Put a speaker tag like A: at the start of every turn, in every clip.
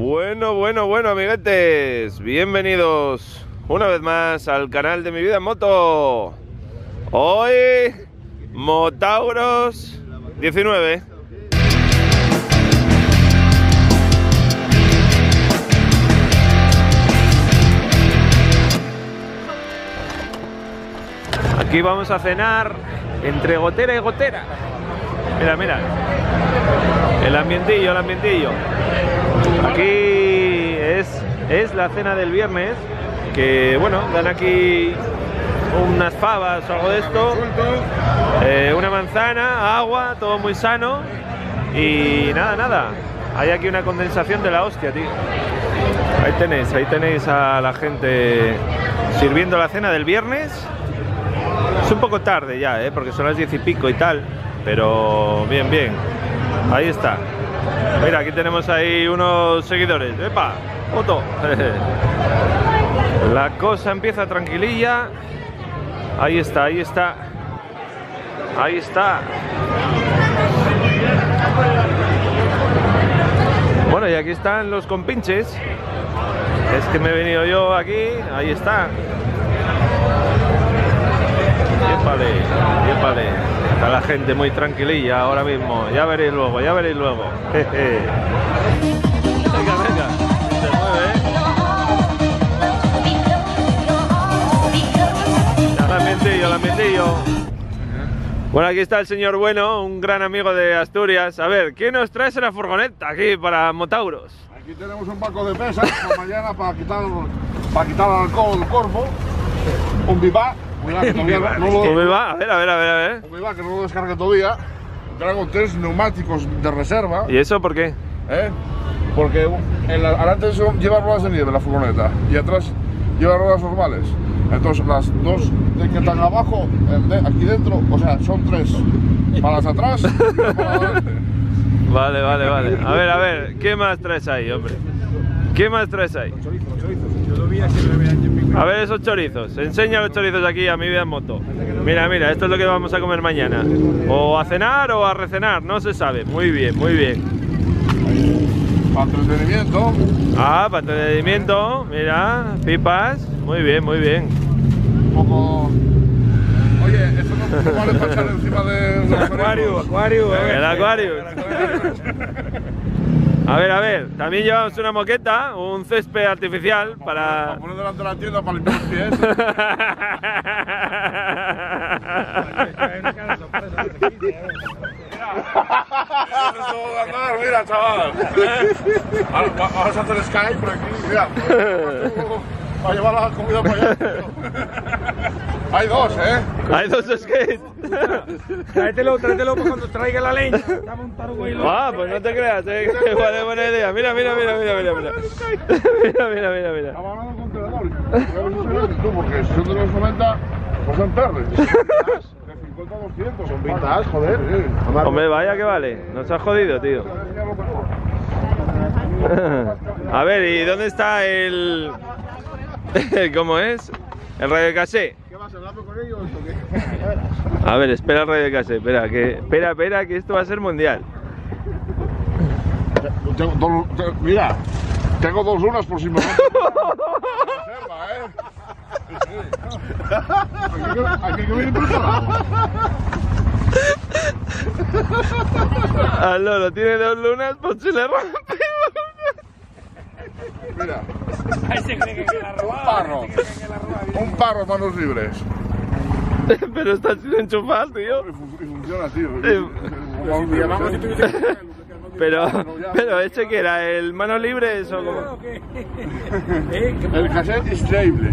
A: Bueno, amiguetes, bienvenidos una vez más al canal de Mi Vida en Moto. Hoy, Motauros 19. Aquí vamos a cenar entre gotera y gotera. Mira, el ambientillo. Aquí es la cena del viernes, que bueno, dan aquí unas fabas o algo de esto, una manzana, agua, todo muy sano y nada. Hay aquí una condensación de la hostia, tío. Ahí tenéis a la gente sirviendo la cena del viernes. Es un poco tarde ya, porque son las 10 y pico y tal, pero bien. Ahí está. Mira, aquí tenemos ahí unos seguidores. ¡Epa! ¡Foto! La cosa empieza tranquililla. Ahí está. Bueno, y aquí están los compinches. Es que me he venido yo aquí. Ahí está. Yépale. Está la gente muy tranquililla ahora mismo. Ya veréis luego. Venga. Se mueve, El ambientillo. Bueno, aquí está el señor Bueno, un gran amigo de Asturias. A ver, ¿qué nos traes en la furgoneta aquí para Motauros?
B: Aquí tenemos un banco de pesas para mañana para quitar el alcohol del cuerpo. Un bivac. A ver.
A: Un Viva,
B: que no lo descargue todavía. Traigo 3 neumáticos de reserva.
A: ¿Y eso por qué?
B: Porque adelante lleva ruedas de nieve la furgoneta y atrás lleva ruedas normales. Entonces las dos que están abajo, aquí dentro, o sea, son 3 para las atrás y una para adelante.
A: Vale. A ver, ¿qué más traes ahí, hombre? Los chorizos. Yo lo vi aquí, a ver esos chorizos. Enseña los chorizos aquí a Mi Vida en Moto. Mira, esto es lo que vamos a comer mañana. O a cenar o a recenar, no se sabe. Muy bien.
B: Para entretenimiento.
A: Para entretenimiento. Mira, pipas. Muy bien.
B: Un poco. Oye, eso no vale para echar encima del
A: acuario. El acuario. A ver, también llevamos una moqueta, un césped artificial para
B: poner delante de la tienda para limpiar los pies. Mira, chaval. Vamos a hacer Skype por aquí. Mira. Para llevar la comida para allá. Hay 2,
A: Hay 2 skates.
C: Tráetelo cuando traiga la leña.
A: Pues no te creas, buena idea. Mira.
B: Estaba hablando con contenedor. Porque si son de los 90, pues son verdes. De 50 a 200. Son vintage, joder.
A: Hombre, vaya que vale. Nos ha jodido, tío. A ver, ¿y dónde está el... ¿Cómo es? El radio cassé.
B: ¿Qué vas a hablar con ellos o qué?
A: A ver, espera el radio cassé. Espera, que esto va a ser mundial.
B: Mira, tengo 2 lunas por si me Aquí que viene preparado.
A: Al loro tiene 2 lunas por si le rompe.
B: Mira.
C: Ahí se cree que la robaba.
B: Un parro, manos libres.
A: Pero está sin enchufar, tío.
B: Y funciona, tío.
A: Pero ese que era el mano libre, eso como.
B: El cassette es increíble.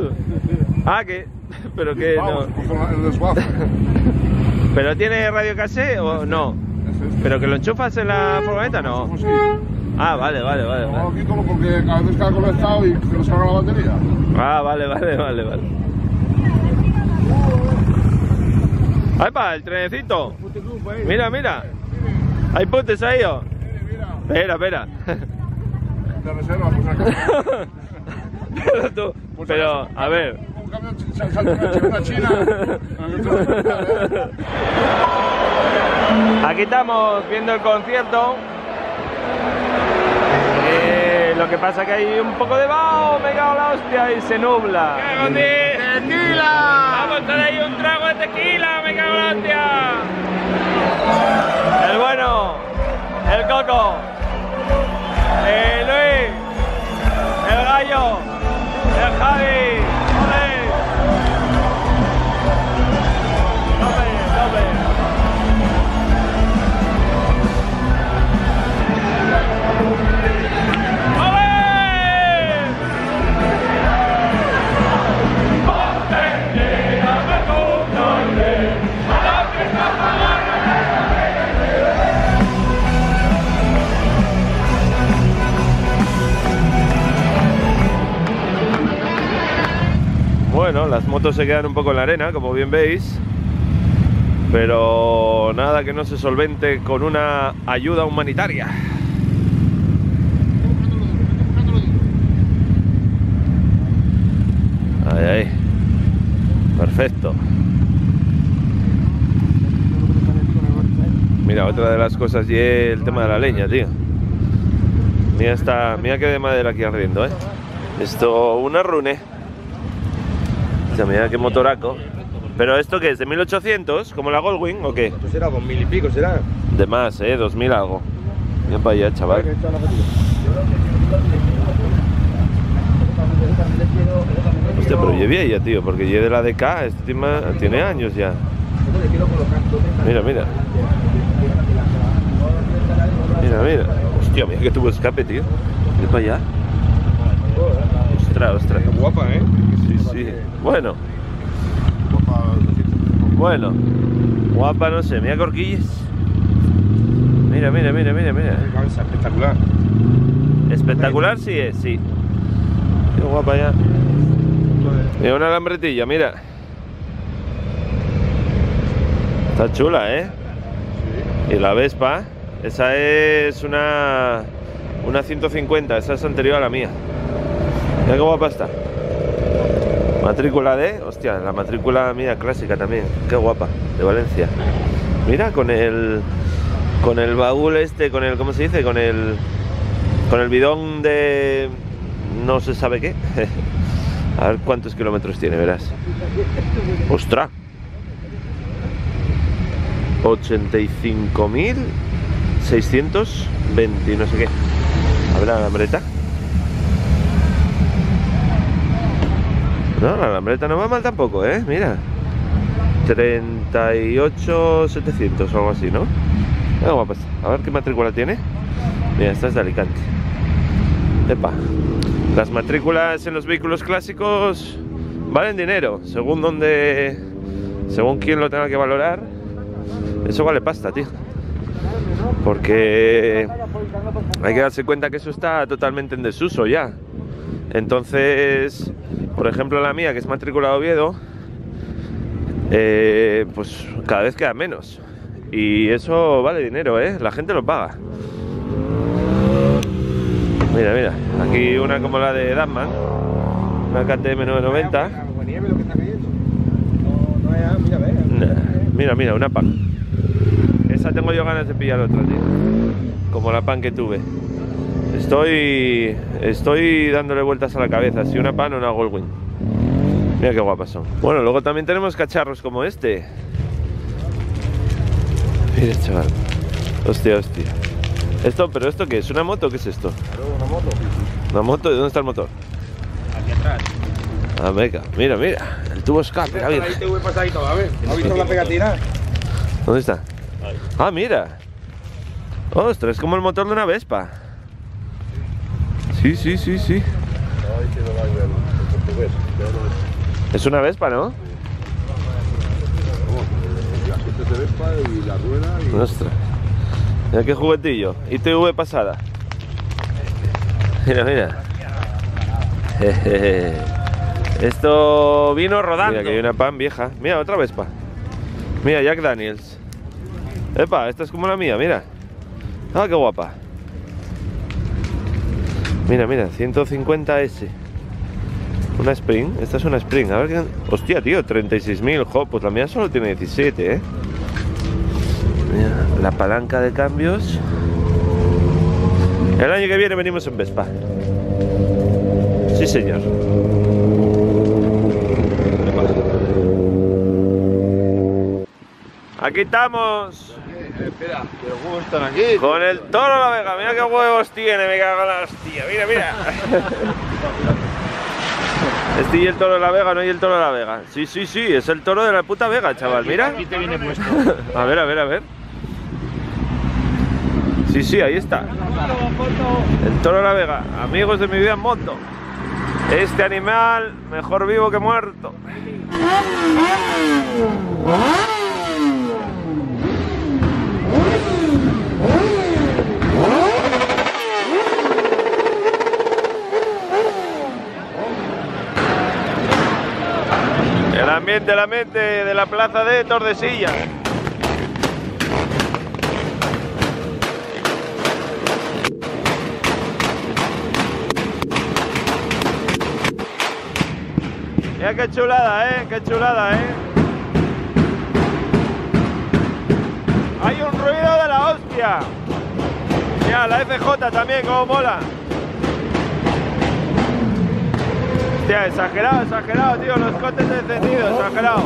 A: Pero que
B: vamos,
A: no.
B: Pues el desguace.
A: ¿Pero tiene radio cassé o no? ¿Pero que lo enchufas en la furgoneta? No.
B: Sí.
A: Vale.
B: No, quítalo porque cada vez que ha conectado y que nos carga la batería.
A: Vale. ¡Ahí va, el trenecito! Mira. Hay putes ahí, ¿o? Espera.
B: De reserva, pues acá.
A: Pero, a ver.
B: Un camión una china.
A: Aquí estamos viendo el concierto. Lo que pasa que hay un poco de vaho, me cago en la hostia, y se nubla. ¡Tequila! ¡Vamos a dar ahí un trago de tequila, me cago en la hostia! El bueno, el Coco, Luis, el Gallo, el Javi. ¡Ole! Bueno, las motos se quedan un poco en la arena, como bien veis, pero nada que no se solvente con una ayuda humanitaria. Ahí, ahí. Perfecto. Mira, otra de las cosas y el tema de la leña, tío. Mira que de madera aquí ardiendo, Esto, una rune. Mira qué motoraco. Pero esto que es de 1800, como la Goldwing o qué?
C: Esto será 2000 y pico, será.
A: De más, 2000 algo. Bien para allá, chaval. Hostia, pero llevé ya, tío, porque lleve de la DK, este tema tiene años ya. Mira, mira. Mira, mira. Hostia, mira que tuvo escape, tío. Ven para allá. Ostras, ostras.
C: Qué guapa,
A: Sí, sí. Bueno. Bueno. Guapa, no sé. Mira corquillas. Mira, mira, mira, mira, mira.
C: Cabeza espectacular.
A: Espectacular sí es, sí. Qué guapa ya. Mira una alambretilla, mira. Está chula, ¿eh? Sí. Y la Vespa, esa es una 150, esa es anterior a la mía. Mira qué guapa está. Matrícula de... Hostia, la matrícula mía clásica también. Qué guapa, de Valencia. Mira, con el baúl este, con el... ¿Cómo se dice? Con el bidón de... no se sabe qué. A ver cuántos kilómetros tiene, verás. ¡Ostras! 85.620, no sé qué. A ver la alambreta. No, la alambreta no va mal tampoco, mira. 38.700 o algo así, ¿no? Mira, guapa. A ver qué matrícula tiene. Mira, esta es de Alicante. Epa. Las matrículas en los vehículos clásicos valen dinero, según quien lo tenga que valorar. Eso vale pasta, tío. Porque hay que darse cuenta que eso está totalmente en desuso ya. Entonces, por ejemplo, la mía, que es matrícula de Oviedo, pues cada vez queda menos. Y eso vale dinero, la gente lo paga. Mira, mira, aquí una como la de Dustman, una KTM 990. Mira, mira, una Pan. Esa tengo yo ganas de pillar otra, tío. Como la Pan que tuve. Estoy dándole vueltas a la cabeza, si una Pan o una Goldwing. Mira qué guapas son. Bueno, luego también tenemos cacharros como este. Mira, chaval. Hostia, hostia. ¿Pero esto qué es? ¿Una moto o qué es esto?
C: Una moto.
A: ¿Una moto? ¿De dónde está el motor?
C: Aquí atrás.
A: Ah, venga, mira, mira. El tubo escape, mira, mira.
C: Ahí te voy pasadito, a ver. ¿Has visto la pegatina?
A: ¿Dónde está?
C: Ahí.
A: Ah, mira. Ostras, es como el motor de una Vespa. Sí, sí, sí, sí. Es una Vespa, ¿no?
B: De Vespa y la rueda y...
A: Ostras. Mira qué juguetillo. ITV pasada. Mira, mira. Esto vino rodando. Mira que hay una Pan vieja. Mira, otra Vespa. Mira, Jack Daniels. Epa, esta es como la mía, mira. Ah, qué guapa. Mira, mira, 150S. Una Spring. Esta es una Spring. A ver qué... Hostia, tío, 36.000. Jo, pues la mía solo tiene 17, Mira, la palanca de cambios. El año que viene venimos en Vespa. Sí, señor. Aquí estamos.
B: Espera, ¿pero cómo están aquí?
A: Con el Toro de la Vega. Mira qué huevos tiene, me cago en la hostia. Mira, mira. Este y el Toro de la Vega, no y el Toro de la Vega. Sí, sí, sí, es el Toro de la puta Vega, chaval. Mira.
C: Aquí te viene puesto.
A: A ver, a ver, a ver. Sí, sí, ahí está. El Toro de la Vega. Amigos de mi vida en moto. Este animal, mejor vivo que muerto. El ambiente de la plaza de Tordesillas. Mira qué chulada, qué chulada, Hay un ruido de la hostia. Mira, la FJ también, como mola. Hostia, exagerado, exagerado, tío, los cotes encendidos, exagerado.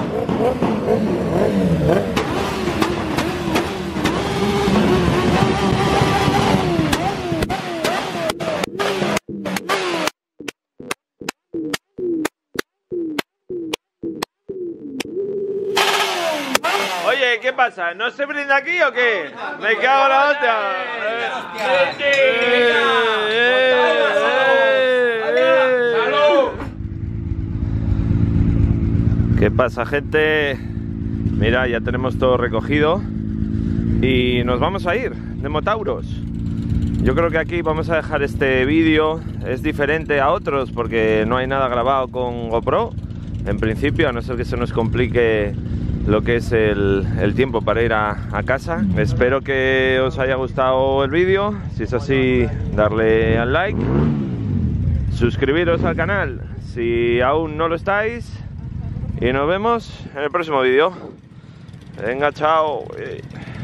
A: Oye, ¿qué pasa? ¿No se brinda aquí o qué? Me cago en la hostia. ¿Qué pasa, gente? Mira, ya tenemos todo recogido y nos vamos a ir de Motauros. Yo creo que aquí vamos a dejar este vídeo. Es diferente a otros porque no hay nada grabado con GoPro. En principio, a no ser que se nos complique lo que es el tiempo para ir a casa. Espero que os haya gustado el vídeo. Si es así, darle al like. Suscribiros al canal si aún no lo estáis. Y nos vemos en el próximo vídeo. Venga, chao.